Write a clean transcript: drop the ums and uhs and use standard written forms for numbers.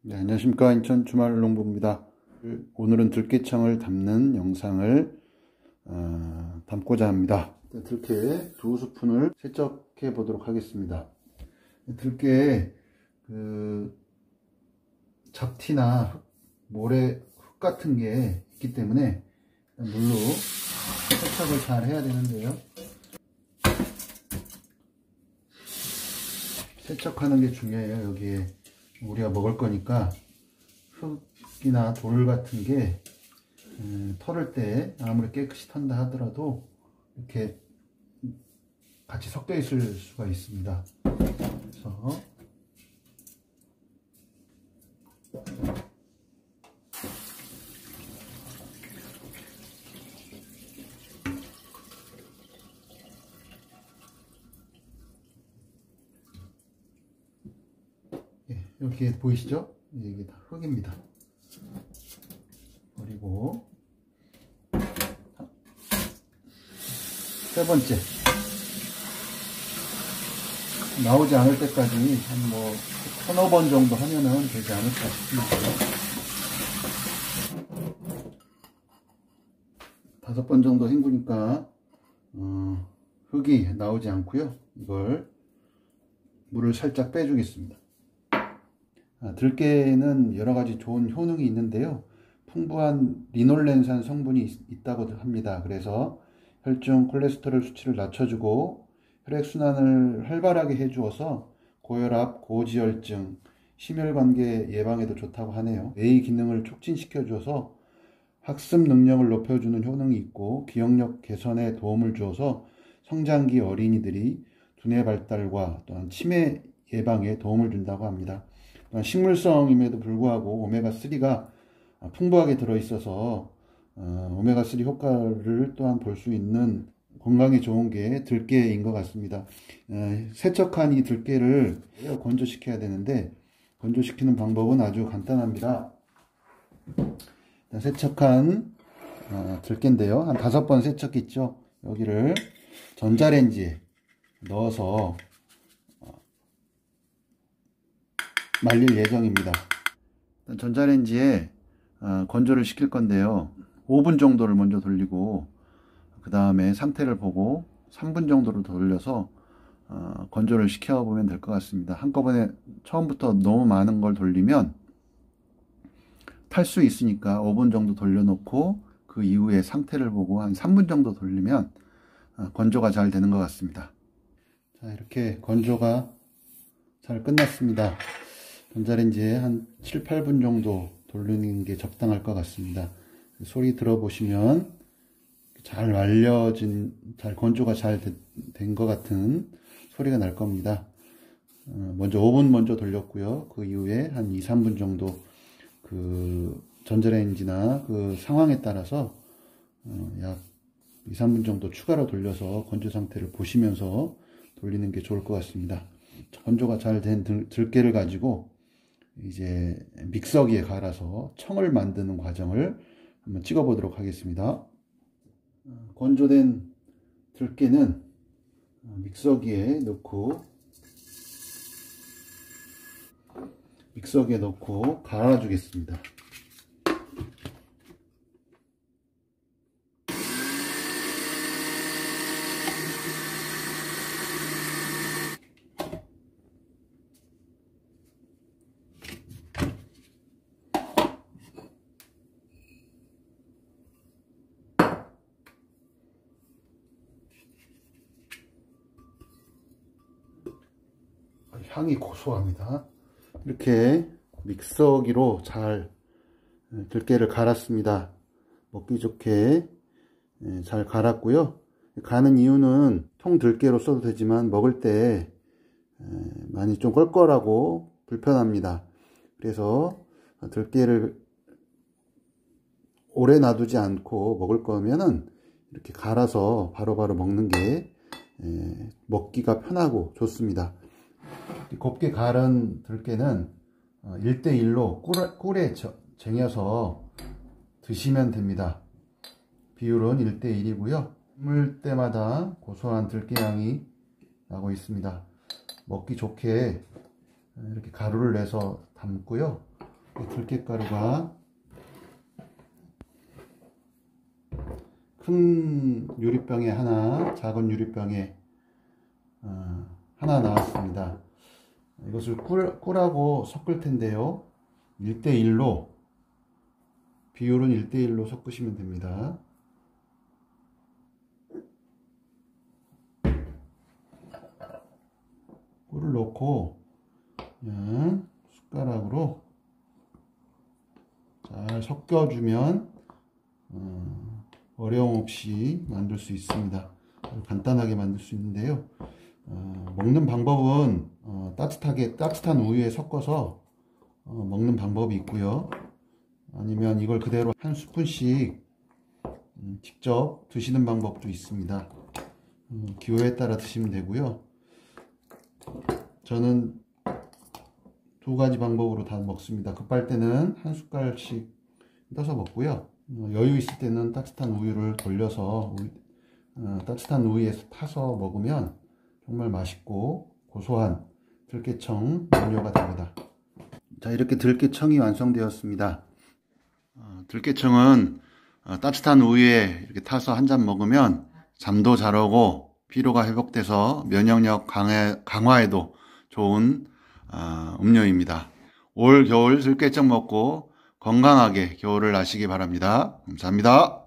네, 안녕하십니까. 인천 주말농부입니다. 오늘은 들깨청을 담는 영상을 담고자 합니다. 들깨 2스푼을 세척해 보도록 하겠습니다. 들깨에 잡티나 모래, 흙 같은 게 있기 때문에 물로 세척을 잘 해야 되는데요. 세척하는 게 중요해요. 여기에 우리가 먹을 거니까 흙이나 돌 같은 게 털을 때 아무리 깨끗이 턴다 하더라도 이렇게 같이 섞여 있을 수가 있습니다. 그래서 여기 보이시죠? 이게 다 흙입니다. 그리고 세 번째, 나오지 않을 때까지 한 뭐 서너 번 정도 하면은 되지 않을까 싶습니다. 5번 정도 헹구니까 흙이 나오지 않고요. 이걸 물을 살짝 빼주겠습니다. 들깨에는 여러가지 좋은 효능이 있는데요. 풍부한 리놀렌산 성분이 있다고 합니다. 그래서 혈중 콜레스테롤 수치를 낮춰주고 혈액순환을 활발하게 해주어서 고혈압, 고지혈증, 심혈관계 예방에도 좋다고 하네요. 뇌의 기능을 촉진시켜줘서 학습 능력을 높여주는 효능이 있고 기억력 개선에 도움을 주어서 성장기 어린이들이 두뇌 발달과 또한 치매 예방에 도움을 준다고 합니다. 식물성임에도 불구하고 오메가3가 풍부하게 들어있어서 오메가3 효과를 또한 볼 수 있는 건강에 좋은 게 들깨인 것 같습니다. 세척한 이 들깨를 건조시켜야 되는데 건조시키는 방법은 아주 간단합니다. 세척한 들깨인데요. 한 5번 세척했죠. 여기를 전자레인지에 넣어서 말릴 예정입니다. 전자레인지에 건조를 시킬 건데요. 5분 정도를 먼저 돌리고 그 다음에 상태를 보고 3분 정도로 돌려서 건조를 시켜보면 될 것 같습니다. 한꺼번에 처음부터 너무 많은 걸 돌리면 탈 수 있으니까 5분 정도 돌려놓고 그 이후에 상태를 보고 한 3분 정도 돌리면 건조가 잘 되는 것 같습니다. 자, 이렇게 건조가 잘 끝났습니다. 전자레인지에 한 7, 8분 정도 돌리는 게 적당할 것 같습니다. 소리 들어보시면 잘 말려진, 잘 건조가 잘 된 것 같은 소리가 날 겁니다. 먼저 5분 먼저 돌렸고요. 그 이후에 한 2, 3분 정도 그 전자레인지나 그 상황에 따라서 약 2, 3분 정도 추가로 돌려서 건조 상태를 보시면서 돌리는 게 좋을 것 같습니다. 건조가 잘 된 들깨를 가지고 이제 믹서기에 갈아서 청을 만드는 과정을 한번 찍어 보도록 하겠습니다. 건조된 들깨는 믹서기에 넣고 갈아 주겠습니다. 향이 고소합니다. 이렇게 믹서기로 잘 들깨를 갈았습니다. 먹기 좋게 잘 갈았고요. 가는 이유는 통 들깨로 써도 되지만 먹을 때 많이 좀 껄껄하고 불편합니다. 그래서 들깨를 오래 놔두지 않고 먹을 거면은 이렇게 갈아서 바로바로 먹는 게 먹기가 편하고 좋습니다. 곱게 갈은 들깨는 1:1로 꿀에 쟁여서 드시면 됩니다. 비율은 1:1이고요. 물 때마다 고소한 들깨향이 나고 있습니다. 먹기 좋게 이렇게 가루를 내서 담고요. 들깨가루가 큰 유리병에 하나, 작은 유리병에 하나 나왔습니다. 이것을 꿀하고 섞을 텐데요. 1대1로, 비율은 1대1로 섞으시면 됩니다. 꿀을 넣고 그냥 숟가락으로 잘 섞어주면 어려움 없이 만들 수 있습니다. 간단하게 만들 수 있는데요. 먹는 방법은 따뜻한 우유에 섞어서 먹는 방법이 있고요. 아니면 이걸 그대로 한 스푼씩 직접 드시는 방법도 있습니다. 기호에 따라 드시면 되고요. 저는 두 가지 방법으로 다 먹습니다. 급할 때는 한 숟갈씩 떠서 먹고요. 여유 있을 때는 따뜻한 우유를 돌려서 따뜻한 우유에 타서 먹으면 정말 맛있고 고소한 들깨청 음료가 됩니다. 자, 이렇게 들깨청이 완성되었습니다. 들깨청은 따뜻한 우유에 이렇게 타서 한 잔 먹으면 잠도 잘 오고 피로가 회복돼서 면역력 강화에도 좋은 음료입니다. 올 겨울 들깨청 먹고 건강하게 겨울을 나시기 바랍니다. 감사합니다.